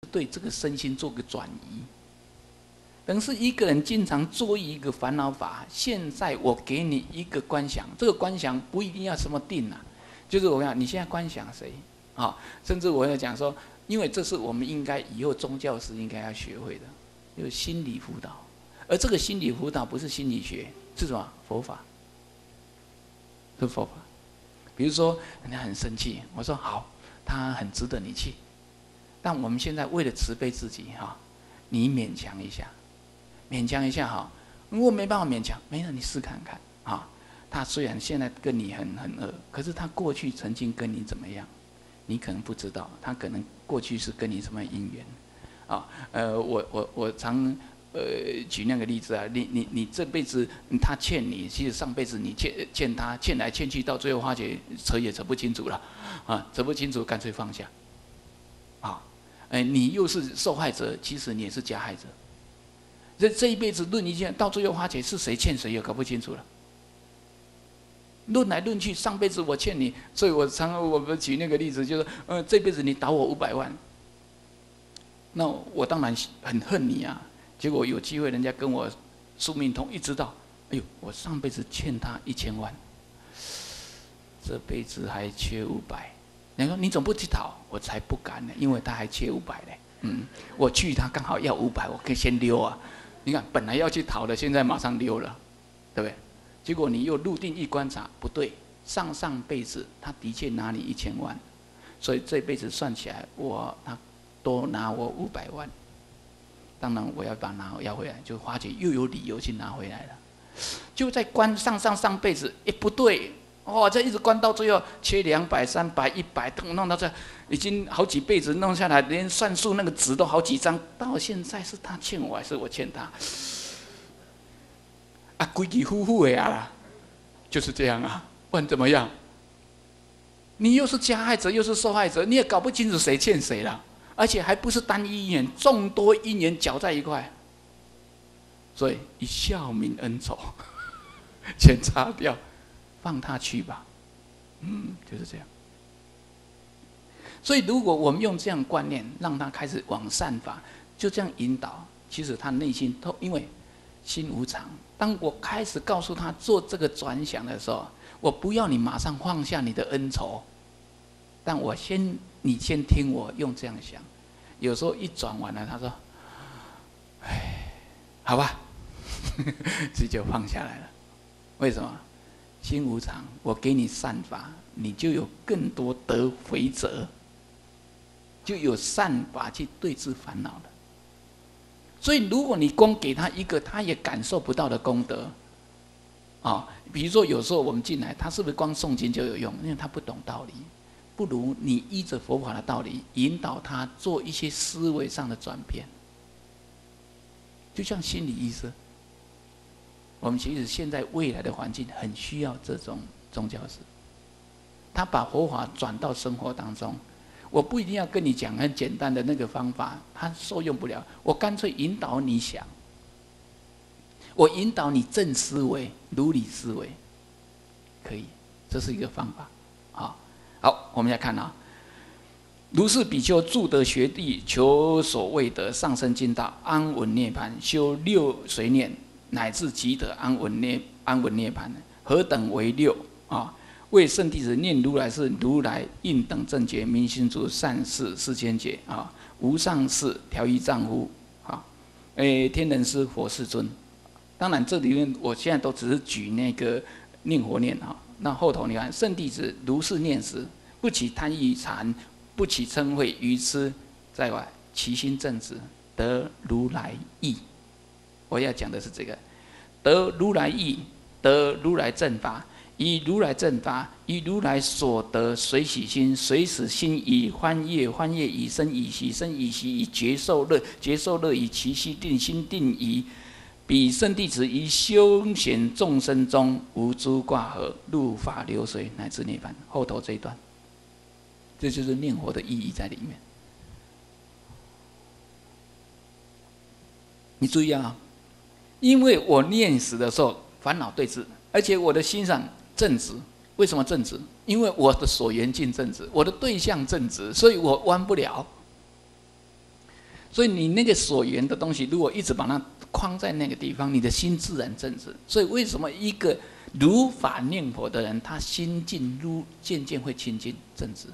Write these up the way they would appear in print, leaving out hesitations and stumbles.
对这个身心做个转移。等是一个人经常做一个烦恼法，现在我给你一个观想，这个观想不一定要什么定啊，就是我讲你现在观想谁啊？甚至我要讲说，因为这是我们应该以后宗教师应该要学会的，就是心理辅导。而这个心理辅导不是心理学，是什么？佛法，是佛法。比如说人家很生气，我说好，他很值得你气，但我们现在为了慈悲自己哈，你勉强一下。勉强一下哈，如果没办法勉强，没事，你试看看啊。他虽然现在跟你很恶，可是他过去曾经跟你怎么样，你可能不知道，他可能过去是跟你什么因缘啊？我常举那个例子啊，你这辈子他欠你，其实上辈子你欠他，欠来欠去，到最后发觉扯也扯不清楚了啊，扯不清楚干脆放下啊。你又是受害者，其实你也是加害者。这一辈子论一件，到最后发觉是谁欠谁也搞不清楚了。论来论去，上辈子我欠你，所以我们举那个例子，就是这辈子你倒我500万，那我当然很恨你啊。结果有机会人家跟我宿命通，一知道，哎呦，我上辈子欠他1000万，这辈子还缺500。人家说你怎么不去讨？我才不敢呢，因为他还缺500嘞。我去他刚好要500，我可以先溜啊。你看，本来要去讨的，现在马上溜了，对不对？结果你又入定一观察，不对，上辈子他的确拿你1000万，所以这辈子算起来，他多拿我500万，当然我要把它要回来，就发觉又有理由去拿回来了。就在关上辈子，不对，这一直关到最后，缺200、300、100，弄到这。已经好几辈子弄下来，连算数那个纸都好几张，到现在是他欠我还是我欠他？啊，规矩夫妇的啦，就是这样啊，不然怎么样？你又是加害者又是受害者，你也搞不清楚谁欠谁了，而且还不是单一因缘，众多因缘搅在一块，所以一笑泯恩仇，全擦掉，放他去吧，就是这样。所以，如果我们用这样观念，让他开始往善法，就这样引导，其实他内心都因为心无常。当我开始告诉他做这个转想的时候，我不要你马上放下你的恩仇，但你先听我用这样想。有时候一转完了，他说：“哎，好吧，这就放下来了。”为什么？心无常，我给你善法，你就有更多得回折。就有善法去对治烦恼了。所以，如果你光给他一个他也感受不到的功德，比如说有时候我们进来，他是不是光诵经就有用？因为他不懂道理，不如你依着佛法的道理，引导他做一些思维上的转变。就像心理医生，我们其实现在未来的环境很需要这种宗教师，他把佛法转到生活当中。我不一定要跟你讲很简单的那个方法，它受用不了。我干脆引导你想，我引导你正思维、如理思维，可以，这是一个方法。好，我们来看啊。如是比丘住得学地，求所未得，上升进道，安稳涅槃，修6随念，乃至即得安稳涅槃，何等为6啊？为圣弟子念如来是如来应等正觉，明心足善事世间解啊，无上士调御丈夫啊，天人师佛世尊。当然这里面我现在都只是举那个念佛念啊，那后头你看圣弟子如是念时，不起贪欲馋，不起嗔恚愚痴，在外其心正直，得如来意。我要讲的是这个，得如来意，得如来正法。以如来正法，以如来所得随喜心，随使心以欢悦，欢悦以生以喜，生以喜以觉受乐，觉受乐以其心定，心定以彼圣弟子于修显众生中无诸挂合，入法流水，乃至涅槃。后头这一段，这就是念佛的意义在里面。你注意啊，因为我念死的时候烦恼对治，而且我的心上正直。为什么正直？因为我的所缘境正直，我的对象正直，所以我弯不了。 所以你那个所缘的东西，如果一直把它框在那个地方，你的心自然正直。所以为什么一个如法念佛的人，他心境渐渐会清净正直？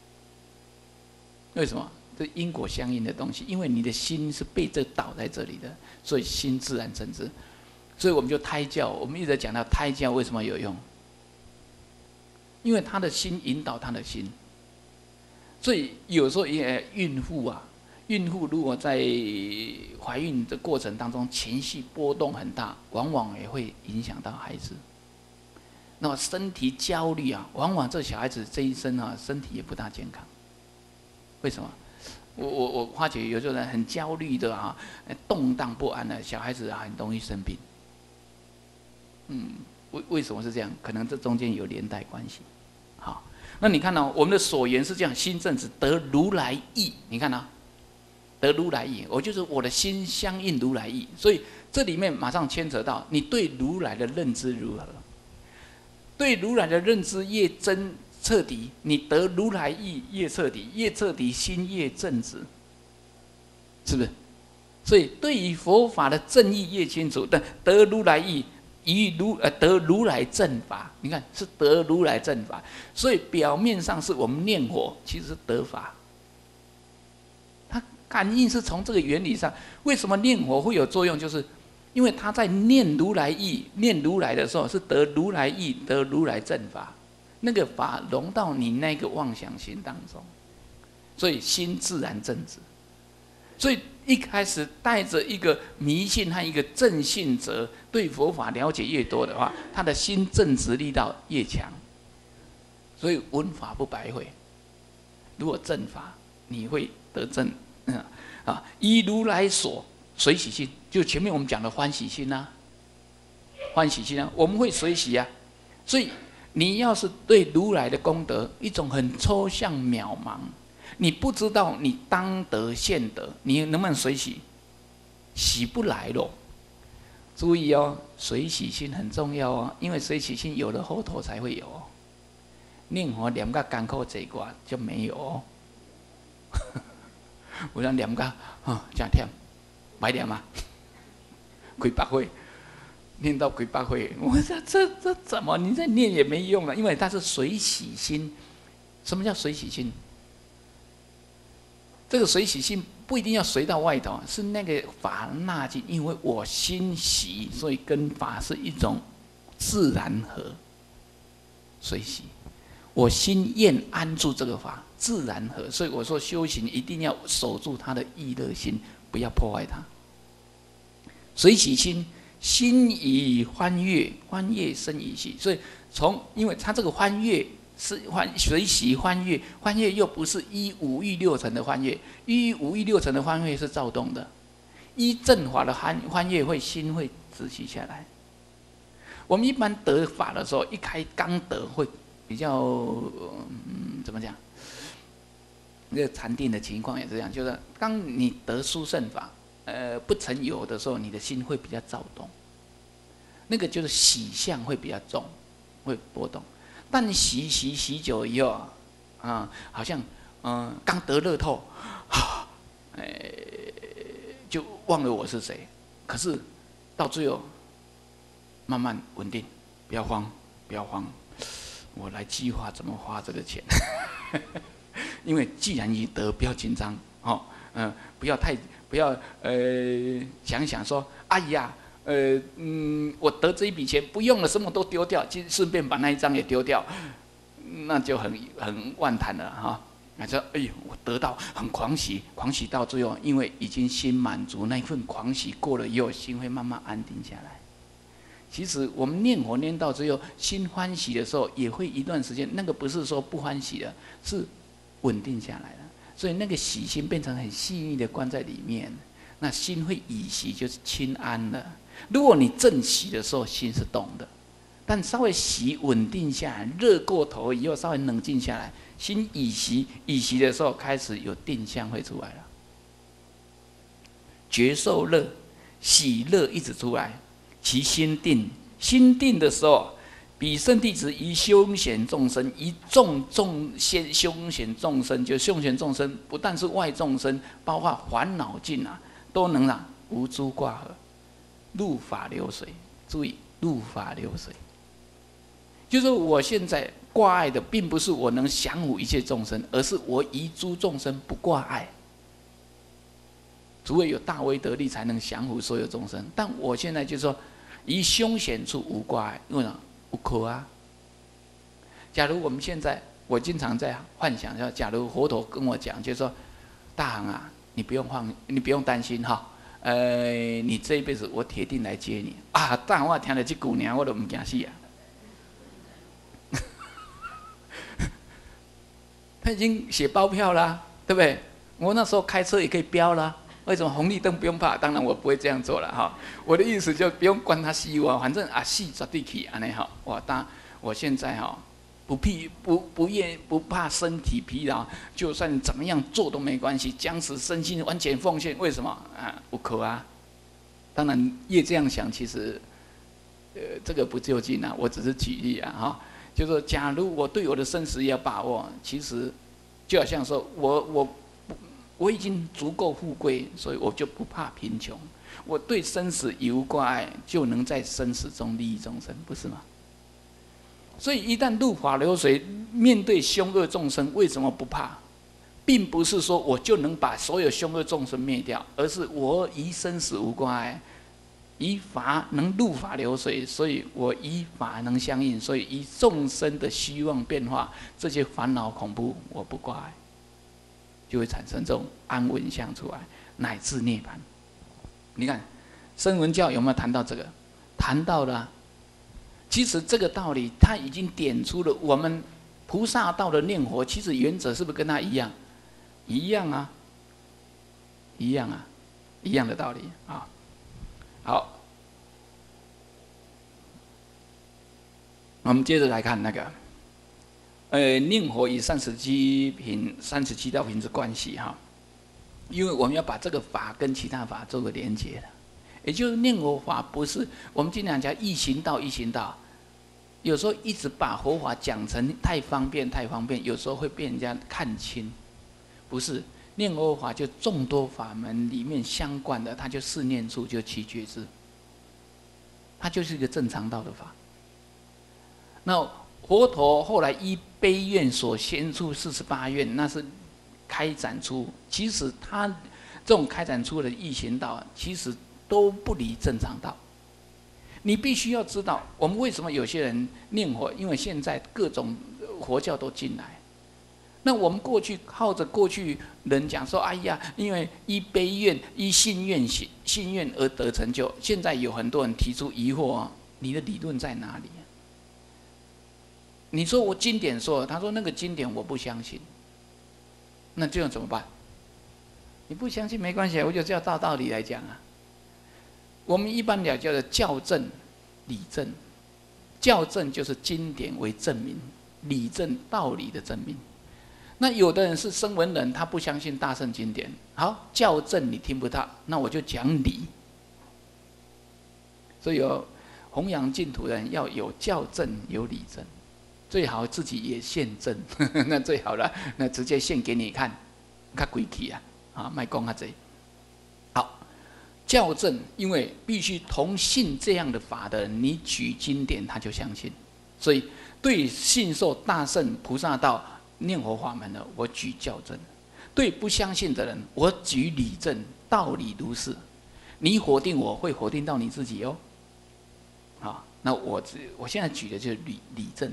为什么？这因果相应的东西，因为你的心是被这导在这里的，所以心自然正直。所以我们就胎教，我们一直讲到胎教为什么有用？因为他的心引导他的心。所以有时候孕妇啊，孕妇如果在怀孕的过程当中情绪波动很大，往往也会影响到孩子。那么身体焦虑啊，往往这小孩子这一生啊，身体也不大健康。为什么？我发觉有些人很焦虑的啊，动荡不安的小孩子啊，很容易生病。为什么是这样？可能这中间有连带关系。好，那你看到、我们的所缘是这样，心正直得如来意。你看得如来意，我就是我的心相应如来意。所以这里面马上牵扯到你对如来的认知如何。对如来的认知越真彻底，你得如来意越彻底，越彻底心越正直，是不是？所以对于佛法的正义越清楚，但得如来意得如来正法，你看是得如来正法，所以表面上是我们念佛，其实是得法。它感应是从这个原理上，为什么念佛会有作用？就是因为他在念如来意、念如来的时候，是得如来意、得如来正法，那个法融到你那个妄想心当中，所以心自然正直。所以一开始带着一个迷信和一个正信者，对佛法了解越多的话，他的心正直力道越强。所以闻法不白费，如果正法，你会得正。依如来所随喜心，就前面我们讲的欢喜心啊，欢喜心啊，我们会随喜啊。所以你要是对如来的功德一种很抽象渺茫，你不知道你当得现得，你能不能随喜？喜不来咯。注意哦，随喜心很重要哦，因为随喜心有了后头才会有哦。念佛念个艰苦这个就没有哦。有人念个真忝，歹念啊，几百岁，念到几百岁，我说这怎么你再念也没用了，因为它是随喜心。什么叫随喜心？这个随喜心不一定要随到外头，是那个法纳进，因为我心喜，所以跟法是一种自然和随喜。我心愿安住这个法，自然和。所以我说修行一定要守住他的意乐心，不要破坏它。随喜心，心以欢悦，欢悦生以喜。所以因为他这个欢悦是随喜欢悦，欢悦又不是依五欲六尘的欢悦，依五欲六尘的欢悦是躁动的，依正法的欢悦心会止息下来。我们一般得法的时候，刚得会比较怎么讲？那个禅定的情况也是这样，就是当你得殊胜法，不成有的时候，你的心会比较躁动，那个就是喜相会比较重，会波动。但习久以后，好像刚得乐透，就忘了我是谁。可是到最后，慢慢稳定，不要慌，不要慌。我来计划怎么花这个钱，因为既然已得，不要紧张不要想说，哎呀，我得这一笔钱不用了，什么都丢掉，就顺便把那一张也丢掉，那就很万谈了哈。那说，哎呦，我得到很狂喜，狂喜到最后，因为已经心满足，那一份狂喜过了以后，心会慢慢安定下来。其实我们念佛念到最后，心欢喜的时候，也会一段时间，那个不是说不欢喜了，是稳定下来了。所以那个喜心变成很细腻的关在里面，那心会以喜，就是清安了。如果你正喜的时候，心是动的，但稍微喜稳定下来，热过头以后，稍微冷静下来，心以喜的时候，开始有定相会出来了，觉受乐，喜乐一直出来。其心定的时候， 彼圣弟子以凶险众生，以众先凶险众生，就凶险众生，不但是外众生，包括烦恼尽啊，都能无诸挂合，入法流水。注意，入法流水，就是我现在挂碍的，并不是我能降伏一切众生，而是我以诸众生不挂碍。除非有大威德力，才能降伏所有众生。但我现在就是说，以凶险处无挂碍，因为呢，无可啊。假如我们现在，我经常在幻想，说，假如佛陀跟我讲，就是说，大航啊，你不用担心哈，你这一辈子我铁定来接你啊！大航我听了这句呢，我都唔惊死啊。他已经写包票啦，对不对？我那时候开车也可以标啦。为什么红绿灯不用怕？当然我不会这样做了哈。我的意思就不用管他死我，反正死绝对去安尼哈。我现在哈不怕身体疲劳，就算怎么样做都没关系，将此身心完全奉献。为什么啊？不可啊。当然越这样想，其实这个不究竟啊。我只是举例啊哈。就是说，假如我对我的生死要把握，其实就好像说我已经足够富贵，所以我就不怕贫穷。我对生死已无挂碍，就能在生死中利益众生，不是吗？所以一旦入法流水，面对凶恶众生，为什么不怕？并不是说我就能把所有凶恶众生灭掉，而是我以生死无挂碍。以法能入法流水，所以我以法能相应，所以以众生的虚妄变化，这些烦恼恐怖，我不挂碍，就会产生这种安稳相出来，乃至涅槃。你看，声闻教有没有谈到这个？谈到了啊。其实这个道理，他已经点出了我们菩萨道的念佛，其实原则是不是跟他一样？一样啊，一样啊，一样的道理啊。好，我们接着来看那个，念佛与37道品之关系哈，因为我们要把这个法跟其他法做个连结的，也就是念佛法不是我们经常讲一行道，有时候一直把佛法讲成太方便，有时候会被人家看轻，不是。念佛法就众多法门里面相关的，它就四念处，就七觉支，它就是一个正常道的法。那佛陀后来依悲愿所宣出48愿，那是开展出，其实他这种开展出的易行道，其实都不离正常道。你必须要知道，我们为什么有些人念佛，因为现在各种佛教都进来。那我们过去靠着过去人讲说，哎呀，因为依悲愿、依信愿而得成就。现在有很多人提出疑惑啊，你的理论在哪里？你说我经典说，他说那个经典我不相信，那这样怎么办？你不相信没关系，我就照道理来讲啊。我们一般讲叫做教证、理证。教证就是经典为证明，理证道理的证明。那有的人是声闻人，他不相信大乘经典。好，教证你听不到，那我就讲理。所以有弘扬净土人要有教证有理证，最好自己也现证，那最好了，那直接现给你看，较贵气啊，啊，卖讲较济。好，教证因为必须同信这样的法的人，你举经典他就相信，所以对信受大乘菩萨道念佛法门的，我举教证；对不相信的人，我举理证，道理如是。你否定我，会否定到你自己哦。好，那我现在举的就是理证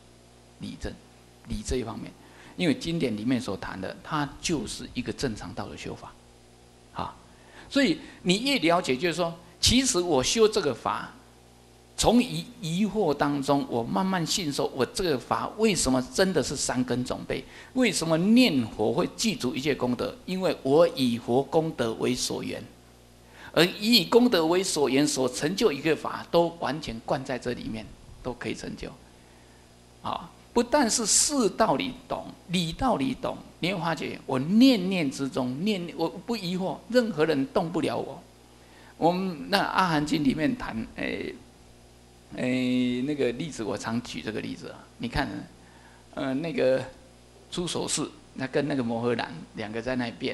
这一方面，因为经典里面所谈的，它就是一个正常道的修法。好，所以你越了解，就是说，其实我修这个法。从疑惑当中，我慢慢信受，我这个法为什么真的是三根总备？为什么念佛会记住一切功德？因为我以佛功德为所缘，而以功德为所缘所成就一个法，都完全灌在这里面，都可以成就。啊，不但是事道理懂，理道理懂，你会发觉我念念之中，我不疑惑，任何人动不了我。我们那《阿含经》里面谈， 那个例子我常举这个例子啊，你看，那个出手式，那跟那个摩诃男两个在那辩，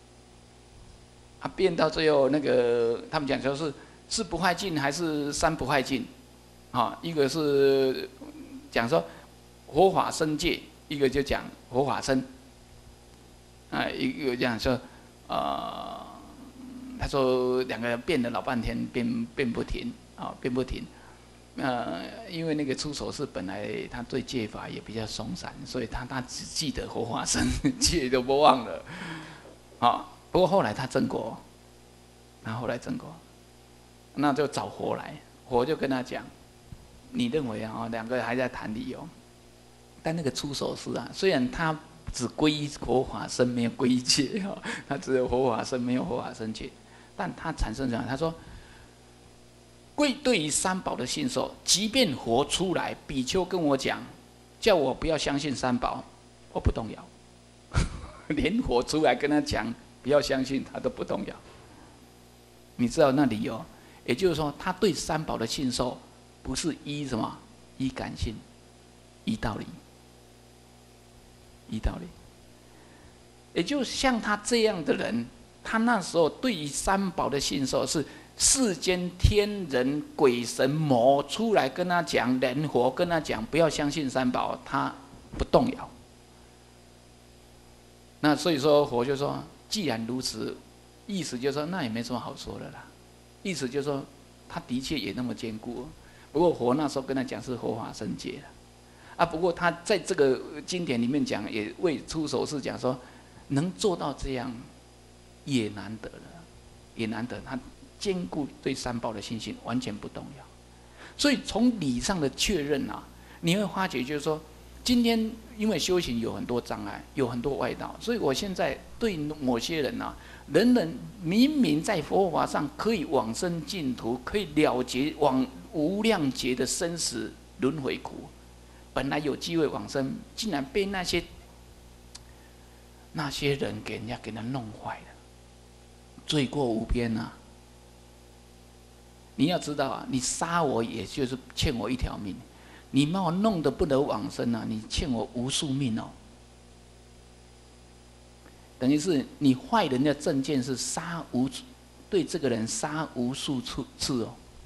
辩到最后那个他们讲说是不坏尽还是三不坏尽，一个是讲说佛法僧戒，一个就讲佛法僧，一个讲说他说两个人辩了老半天，辩不停辩不停。因为那个出手是本来他对戒法也比较松散，所以他只记得佛法僧，戒都不忘了。不过后来他证果，那就找佛来，佛就跟他讲，你认为两个还在谈理由，但那个出手是虽然他只皈依佛法僧，没有皈依戒他只有佛法僧，没有佛法僧戒，但他产生这样，他说。对于三宝的信受，即便佛出来，比丘跟我讲，叫我不要相信三宝，我不动摇。连佛出来跟他讲不要相信，他都不动摇。你知道那理由？也就是说，他对三宝的信受，不是依什么？依感性，依道理，依道理。也就像他这样的人，他那时候对于三宝的信受是。世间天人鬼神魔出来跟他讲，人佛跟他讲，不要相信三宝，他不动摇。那所以说佛就说，既然如此，意思就是说那也没什么好说的啦。意思就是说，他的确也那么坚固。不过佛那时候跟他讲是佛法僧戒不过他在这个经典里面讲，也为出手是讲说，能做到这样也难得了，也难得他。坚固对三宝的信心完全不动摇，所以从理上的确认你会发觉就是说，今天因为修行有很多障碍，有很多外道，所以我现在对某些人人人明明在佛法上可以往生净土，可以了结往无量劫的生死轮回苦，本来有机会往生，竟然被那些人给他弄坏了，罪过无边你要知道你杀我也就是欠我一条命，你把我弄得不得往生你欠我无数命等于是你坏人的正见是对这个人杀无数次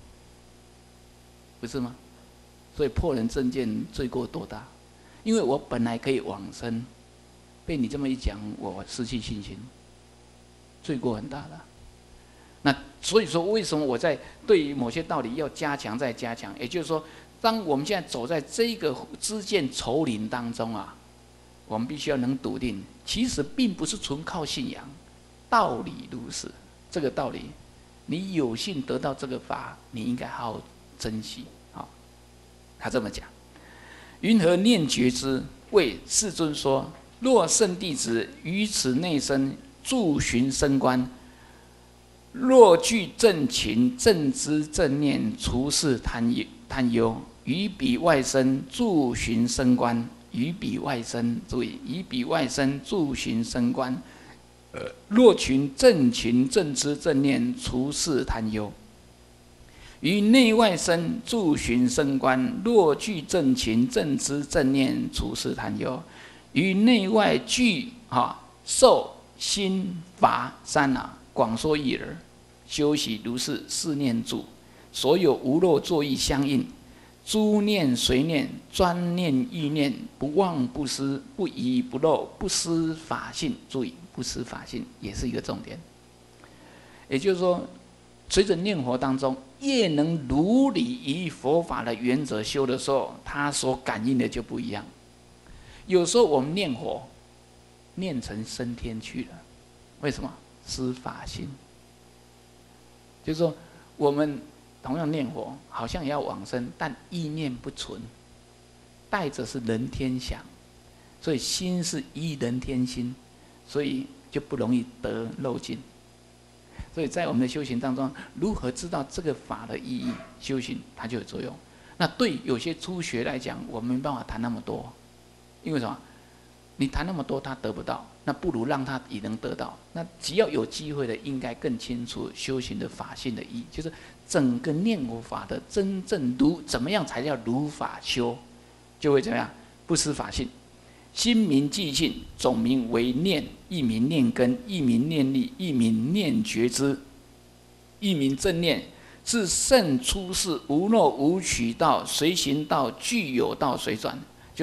不是吗？所以破人正见罪过多大？因为我本来可以往生，被你这么一讲，我失去信心，罪过很大的。那所以说，为什么我在对于某些道理要加强再加强？也就是说，当我们现在走在这个知见丛林当中我们必须要能笃定，其实并不是纯靠信仰，道理如是。这个道理，你有幸得到这个法，你应该好好珍惜。他这么讲：云何念觉之？为世尊说：若圣弟子于此内身驻寻升观。若具正勤、正知、正念，除世贪忧，于彼外身驻寻升观。于彼外身，注意，于彼外身驻寻升观。若群正勤、正知、正念，除世贪忧。于内外身驻寻升观。若具正勤、正知、正念，除世贪忧。于内外具受心法三广说一耳，修习如是四念住，所有无漏作意相应，诸念随念，专念意念，不忘不失，不遗不漏，不失法性。注意，不失法性也是一个重点。也就是说，随着念佛当中，越能如理以佛法的原则修的时候，他所感应的就不一样。有时候我们念佛，念成升天去了，为什么？失法性。就是说，我们同样念佛，好像也要往生，但意念不纯，带着是人天想，所以心是依人天心，所以就不容易得漏尽。所以在我们的修行当中，如何知道这个法的意义，修行它就有作用。那对有些初学来讲，我们没办法谈那么多，因为什么？ 你谈那么多，他得不到，那不如让他也能得到。那只要有机会的，应该更清楚修行的法性的意义，就是整个念佛法的真正怎么样才叫如法修，就会怎么样不失法性。心名即性，总名为念，一名念根，一名念力，一名念觉知，一名正念，是圣出世无漏无取道随行道具有道随转，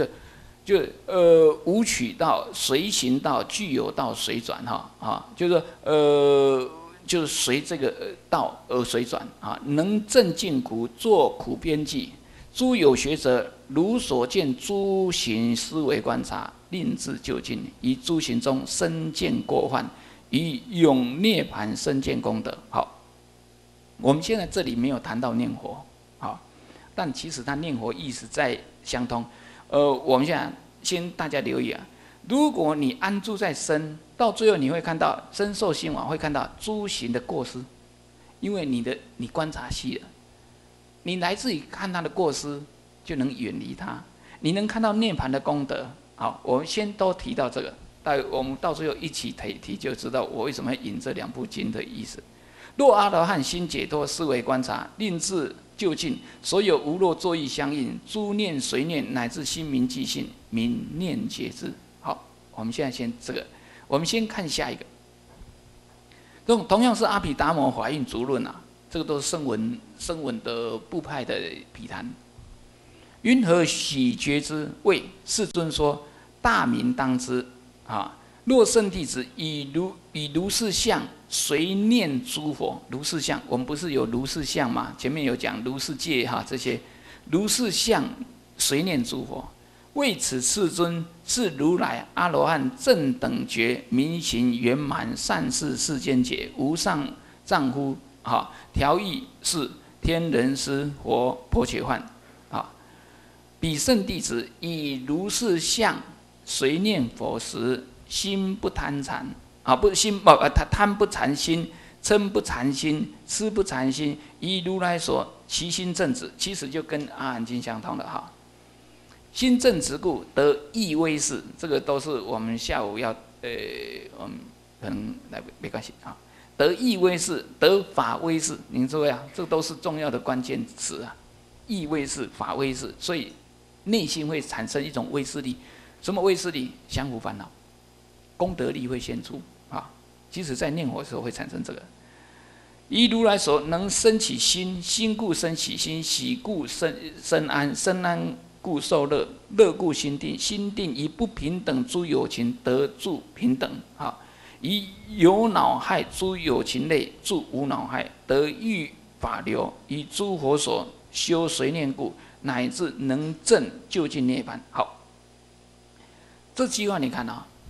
无取道随行道具有道随转就是说就是随这个道而随转能正尽苦，作苦边际。诸有学者如所见诸行思维观察，令自究竟，于诸行中深见过患，于永涅盘深见功德。好，我们现在这里没有谈到念佛，但其实它念佛意思在相通。我们现在先大家留意如果你安住在身，到最后你会看到身受心王，会看到诸行的过失，因为你观察细了。你来自于看他的过失，就能远离他。你能看到涅槃的功德。好，我们先都提到这个，我们到最后一起提，就知道我为什么要引这两部经的意思。若阿罗汉心解脱，思维观察，令自究竟，所有无漏作意相应，诸念随念，乃至心明即性，明念觉知。好，我们现在先这个，我们先看下一个。同样是阿毗达摩法印足论这个都是声闻的部派的毗谈。云何喜觉之？谓世尊说：大名当知若圣弟子以如是相随念诸佛，如是相，我们不是有如是相吗？前面有讲如是界这些如是相随念诸佛。为此世尊是如来阿罗汉正等觉明行圆满善事世间解无上丈夫调御是天人师佛婆伽梵彼圣弟子以如是相随念佛时，心不贪缠贪不缠心，嗔不缠心，痴不缠心。以如来所其心正直，其实就跟阿含经相通的心正直故得意威势，这个都是我们下午要我们可能来没关系得意威势，得法威势，您注意这都是重要的关键词意威势、法威势，所以内心会产生一种威势力。什么威势力？降伏烦恼，功德力会显出即使在念佛的时候会产生这个。依如来所能生起心，心故生起心，喜故生安，生安故受乐，乐故心定，心定以不平等诸有情得住平等以有恼害诸有情类住无恼害，得欲法流，以诸佛所修随念故，乃至能证究竟涅槃。好，这句话你看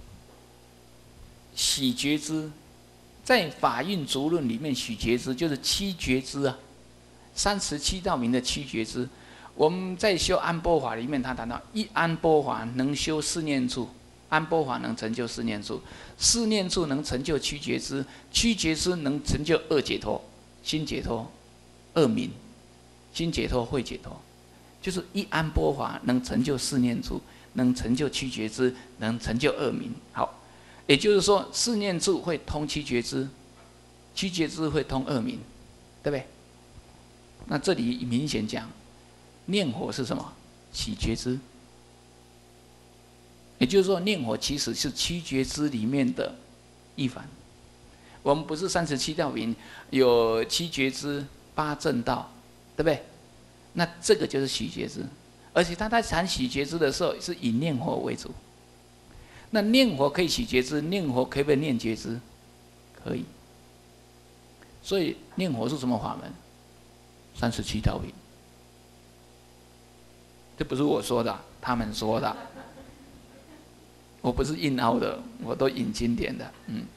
喜觉知，在法印足论里面，喜觉知就是七觉知37道名的七觉知。我们在修安波法里面，他谈到一安波法能修四念处。安波法能成就四念处，四念处能成就七觉知，七觉知能成就二解脱，心解脱、二明，心解脱、慧解脱，就是一安波法能成就四念处，能成就七觉知，能成就二明。好，也就是说，四念处会通七觉知，七觉知会通二明，对不对？那这里明显讲，念佛是什么？喜觉知。也就是说，念佛其实是七觉知里面的一环。我们不是37道名有七觉知、八正道，对不对？那这个就是喜觉知，而且他在谈喜觉知的时候是以念佛为主。那念佛可以喜觉知，念佛可以被念觉知，可以。所以念佛是什么法门？37道名，这不是我说的，他们说的。我不是硬凹的，我都引经典的。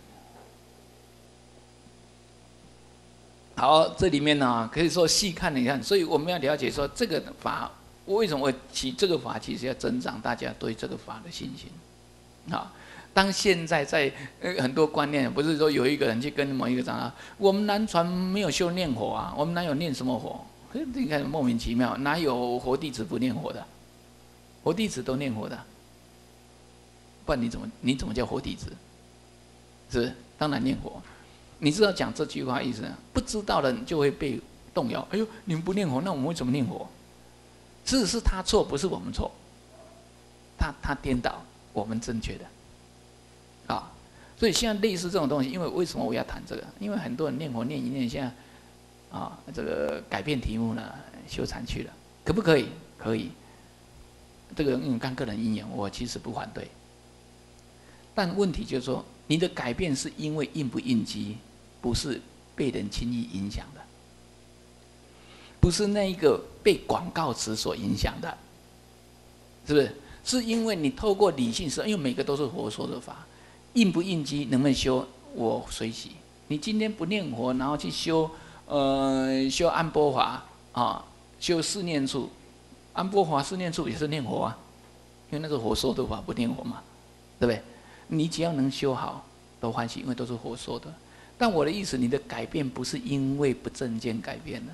好，这里面可以说细看你看，所以我们要了解说这个法，为什么起这个法，其实要增长大家对这个法的信心。当现在在很多观念，不是说有一个人去跟某一个长老，我们南传没有修念佛我们哪有念什么佛？你看莫名其妙，哪有佛弟子不念佛的？佛弟子都念佛的。 不然你怎么叫活弟子？是不是？当然念佛。你知道讲这句话意思呢？不知道的人就会被动摇。哎呦，你们不念佛，那我们为什么念佛？是他错，不是我们错。他颠倒，我们正确的。啊，所以现在类似这种东西，因为为什么我要谈这个？因为很多人念佛念一念，现在啊，这个改变题目呢，修禅去了，可不可以？可以。这个看个人因缘，我其实不反对。但问题就是说，你的改变是因为应不应机，不是被人轻易影响的，不是那一个被广告词所影响的，是不是？是因为你透过理性思考，因为每个都是佛说的法，应不应机，能不能修，我随喜。你今天不念佛，然后去修修安波法啊，修四念处，安波法四念处也是念佛啊，因为那是佛说的法，不念佛嘛，对不对？你只要能修好，都欢喜，因为都是佛说的。但我的意思，你的改变不是因为不正见改变的，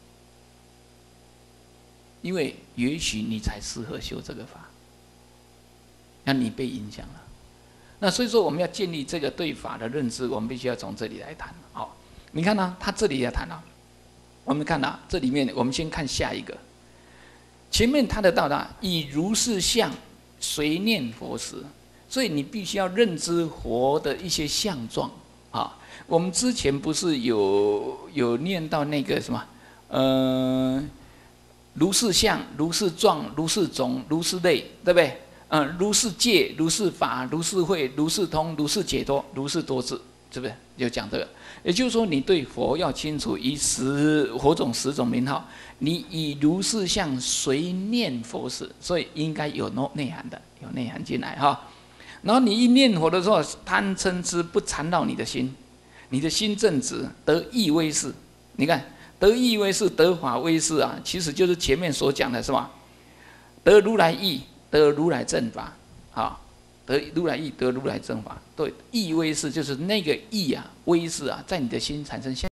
因为也许你才适合修这个法，那你被影响了。那所以说，我们要建立这个对法的认知，我们必须要从这里来谈。好，你看呢、他这里要谈了。我们看啊，这里面我们先看下一个。前面他的到达以如是相随念佛时，所以你必须要认知佛的一些相状啊。我们之前不是有念到那个什么，如是相、如是状、如是种、如是类，对不对？如是戒、如是法、如是慧、如是通、如是解脱、如是多智，是不是？就讲这个。也就是说，你对佛要清楚，以佛种10种名号，你以如是相随念佛时，所以应该有内涵的，有内涵进来哈。然后你一念佛的时候，贪嗔痴不缠绕你的心，你的心正直，得意威势。你看，得意威势、得法威势啊，其实就是前面所讲的是吧？得如来意，得如来正法，好。得如来意，得如来正法。对，意威势就是那个意啊，威势啊，在你的心产生